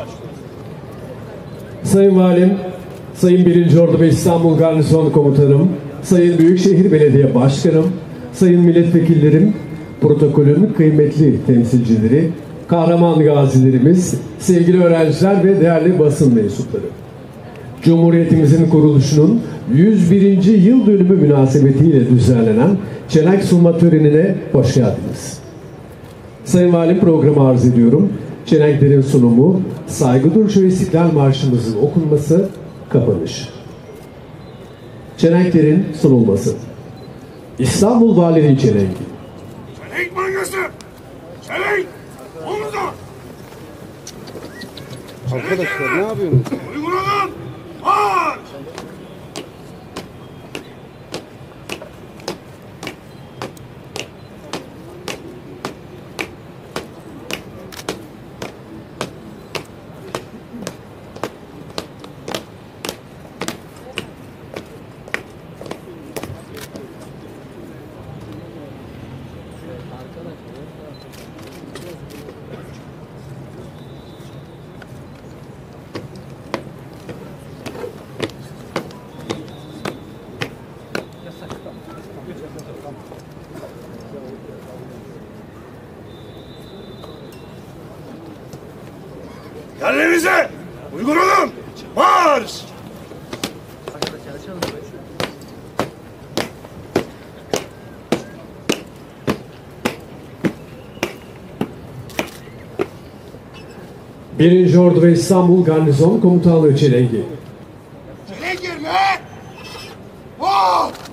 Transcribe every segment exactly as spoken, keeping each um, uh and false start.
Sayın Valim, Sayın birinci Ordu ve İstanbul Garnizon Komutanım, Sayın Büyükşehir Belediye Başkanım, Sayın Milletvekillerim, protokolün kıymetli temsilcileri, kahraman gazilerimiz, sevgili öğrenciler ve değerli basın mensupları. Cumhuriyetimizin kuruluşunun yüz birinci yıl dönümü münasebetiyle düzenlenen çelenk sunma törenine hoş geldiniz. Sayın Valim, programı arz ediyorum. Çelenklerin sunumu, saygı duruşu ve İstiklal Marşımızın okunması, kapanış. Çelenklerin sunulması. İstanbul Valiliği Çelengi. Çelenk mangası! Çelenk! Omuza! Arkadaşlar ne yapıyorsunuz? Uygulanın! Marş! Yerlerinize! Uygun olun! Marş! birinci Ordu ve İstanbul Garnizon Komutanlığı Çelengi. Çelenk yerine! Marş!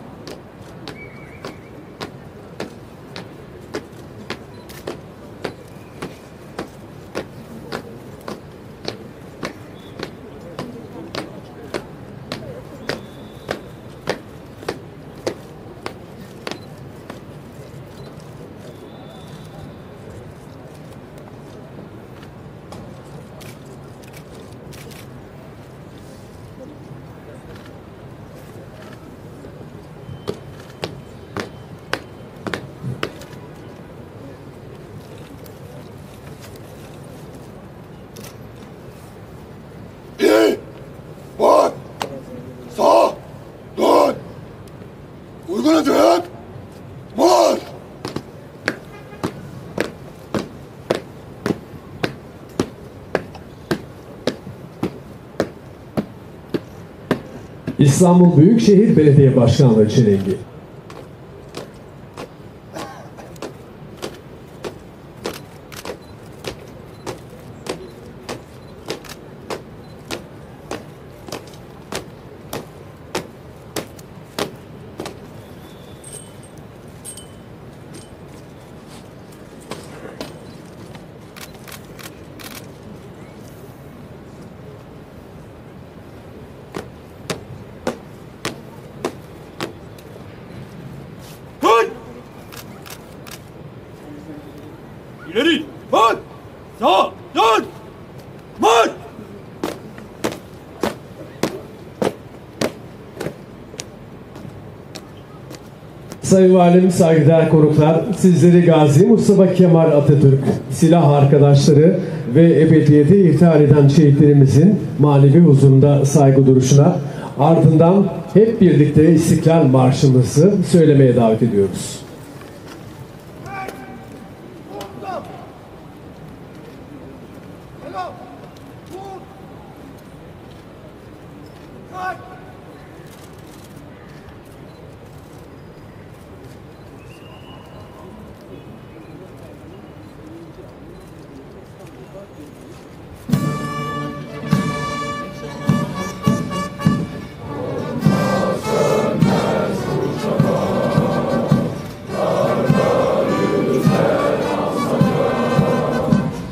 İyi! Bak! Sağ! Dön! Uygun edin! Marş! İstanbul Büyükşehir Belediye Başkanlığı Çelengi. Dön! İleri! Bak! Sağ! Dön! Marş! Sayın Valim, saygıdeğer konuklar, sizleri Gazi Mustafa Kemal Atatürk, silah arkadaşları ve ebediyete irtihal eden şehitlerimizin manevi huzurunda saygı duruşuna, ardından hep birlikte İstiklal Marşımızı söylemeye davet ediyoruz.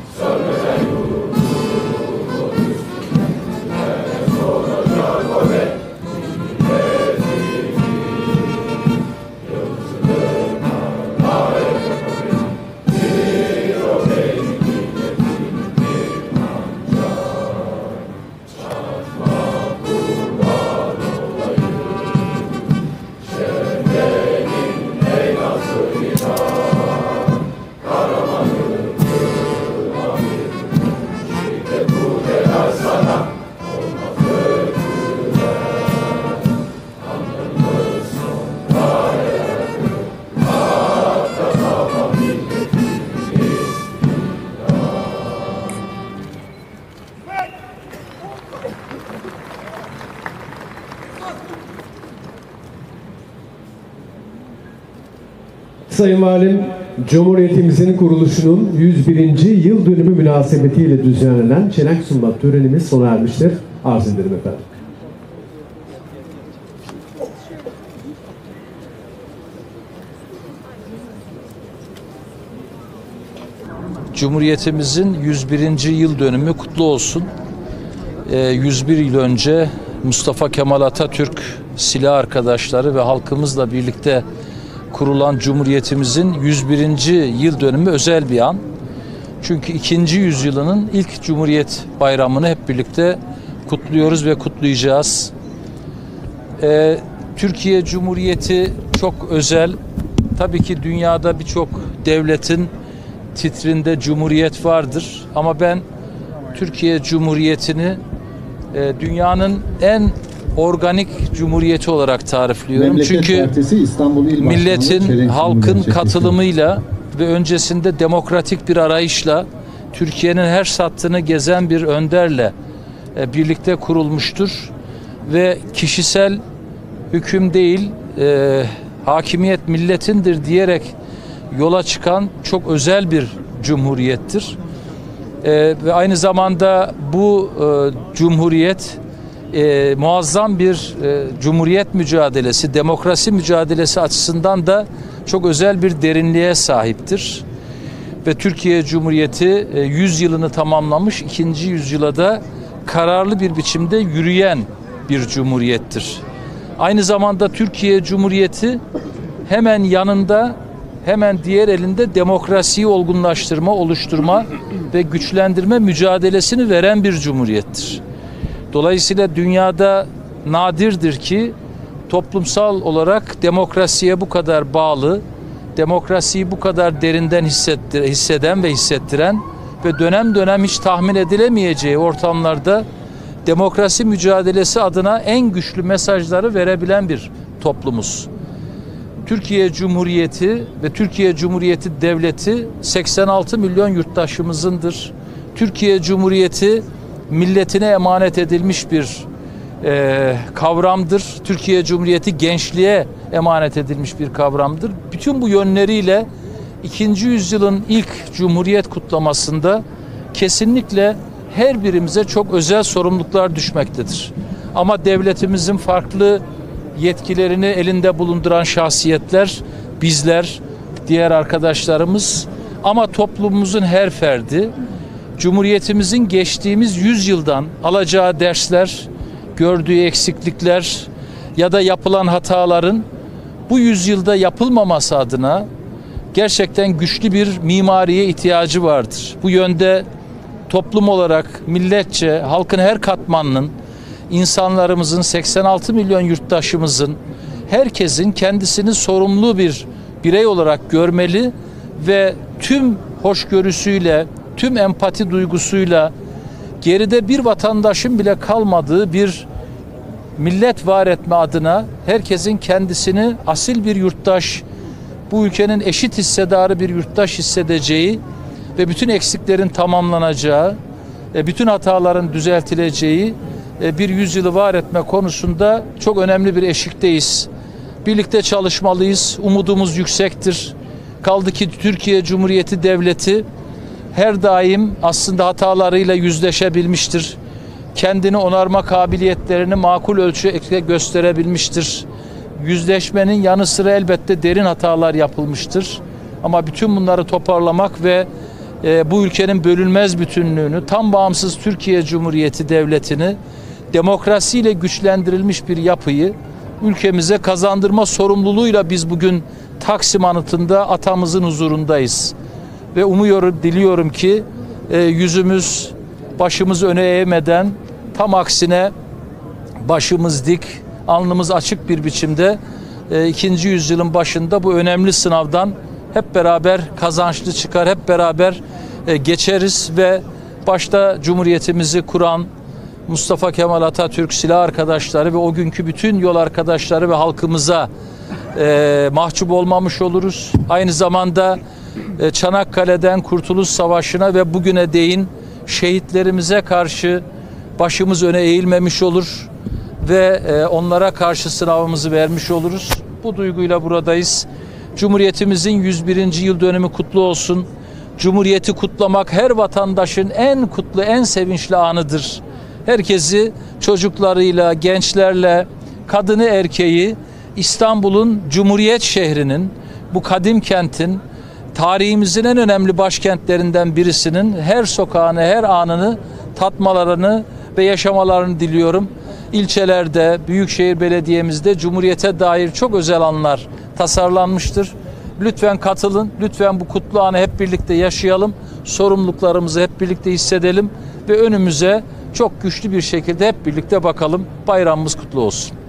Amen. Sayın Valim, Cumhuriyetimizin kuruluşunun yüz birinci yıl dönümü münasebetiyle düzenlenen çelenk sunma törenimiz sona ermiştir. Arz ederim efendim. Cumhuriyetimizin yüz birinci yıl dönümü kutlu olsun. yüz bir yıl önce Mustafa Kemal Atatürk, silah arkadaşları ve halkımızla birlikte kurulan Cumhuriyetimizin yüz birinci yıl dönümü özel bir an. Çünkü ikinci yüzyılının ilk Cumhuriyet Bayramı'nı hep birlikte kutluyoruz ve kutlayacağız. Ee, Türkiye Cumhuriyeti çok özel. Tabii ki dünyada birçok devletin titrinde Cumhuriyet vardır. Ama ben Türkiye Cumhuriyeti'ni e, dünyanın en organik cumhuriyeti olarak tarifliyorum. Memleket Çünkü Partisi İstanbul İl Başkanlığı milletin, Çelenk halkın Cumhuriyeti. katılımıyla ve öncesinde demokratik bir arayışla Türkiye'nin her sattığını gezen bir önderle e, birlikte kurulmuştur. Ve kişisel hüküm değil, e, hakimiyet milletindir diyerek yola çıkan çok özel bir cumhuriyettir. Ee, ve aynı zamanda bu e, cumhuriyet e, muazzam bir e, cumhuriyet mücadelesi, demokrasi mücadelesi açısından da çok özel bir derinliğe sahiptir. Ve Türkiye Cumhuriyeti e, yüz yılını tamamlamış, ikinci yüzyıla da kararlı bir biçimde yürüyen bir cumhuriyettir. Aynı zamanda Türkiye Cumhuriyeti hemen yanında, hemen diğer elinde demokrasiyi olgunlaştırma, oluşturma ve güçlendirme mücadelesini veren bir cumhuriyettir. Dolayısıyla dünyada nadirdir ki toplumsal olarak demokrasiye bu kadar bağlı, demokrasiyi bu kadar derinden hisseden ve hissettiren ve dönem dönem hiç tahmin edilemeyeceği ortamlarda demokrasi mücadelesi adına en güçlü mesajları verebilen bir toplumuz. Türkiye Cumhuriyeti ve Türkiye Cumhuriyeti Devleti seksen altı milyon yurttaşımızındır. Türkiye Cumhuriyeti milletine emanet edilmiş bir e, kavramdır. Türkiye Cumhuriyeti gençliğe emanet edilmiş bir kavramdır. Bütün bu yönleriyle ikinci yüzyılın ilk Cumhuriyet kutlamasında kesinlikle her birimize çok özel sorumluluklar düşmektedir. Ama devletimizin farklı yetkilerini elinde bulunduran şahsiyetler, bizler, diğer arkadaşlarımız ama toplumumuzun her ferdi, Cumhuriyetimizin geçtiğimiz yüz yıldan alacağı dersler, gördüğü eksiklikler ya da yapılan hataların bu yüzyılda yapılmaması adına gerçekten güçlü bir mimariye ihtiyacı vardır. Bu yönde toplum olarak milletçe, halkın her katmanının, insanlarımızın, seksen altı milyon yurttaşımızın, herkesin kendisini sorumlu bir birey olarak görmeli ve tüm hoşgörüsüyle, tüm empati duygusuyla geride bir vatandaşın bile kalmadığı bir millet var etme adına herkesin kendisini asil bir yurttaş, bu ülkenin eşit hissedarı bir yurttaş hissedeceği ve bütün eksiklerin tamamlanacağı, bütün hataların düzeltileceği bir yüzyılı var etme konusunda çok önemli bir eşikteyiz. Birlikte çalışmalıyız. Umudumuz yüksektir. Kaldı ki Türkiye Cumhuriyeti Devleti her daim aslında hatalarıyla yüzleşebilmiştir. Kendini onarma kabiliyetlerini makul ölçüde gösterebilmiştir. Yüzleşmenin yanı sıra elbette derin hatalar yapılmıştır. Ama bütün bunları toparlamak ve e, bu ülkenin bölünmez bütünlüğünü, tam bağımsız Türkiye Cumhuriyeti Devleti'ni demokrasiyle güçlendirilmiş bir yapıyı ülkemize kazandırma sorumluluğuyla biz bugün Taksim Anıtı'nda atamızın huzurundayız. Ve umuyorum, diliyorum ki e, yüzümüz, başımız öne eğmeden, tam aksine başımız dik, alnımız açık bir biçimde e, ikinci yüzyılın başında bu önemli sınavdan hep beraber kazançlı çıkar, hep beraber e, geçeriz ve başta Cumhuriyetimizi kuran Mustafa Kemal Atatürk, silah arkadaşları ve o günkü bütün yol arkadaşları ve halkımıza e, mahcup olmamış oluruz. Aynı zamanda e, Çanakkale'den Kurtuluş Savaşı'na ve bugüne değin şehitlerimize karşı başımız öne eğilmemiş olur ve e, onlara karşı sınavımızı vermiş oluruz. Bu duyguyla buradayız. Cumhuriyetimizin yüz birinci yıl dönümü kutlu olsun. Cumhuriyeti kutlamak her vatandaşın en kutlu, en sevinçli anıdır. Herkesi çocuklarıyla, gençlerle, kadını erkeği İstanbul'un Cumhuriyet şehrinin, bu kadim kentin, tarihimizin en önemli başkentlerinden birisinin her sokağını, her anını tatmalarını ve yaşamalarını diliyorum. İlçelerde, Büyükşehir Belediye'mizde Cumhuriyete dair çok özel anlar tasarlanmıştır. Lütfen katılın, lütfen bu kutlu anı hep birlikte yaşayalım, sorumluluklarımızı hep birlikte hissedelim ve önümüze çok güçlü bir şekilde hep birlikte bakalım. Bayramımız kutlu olsun.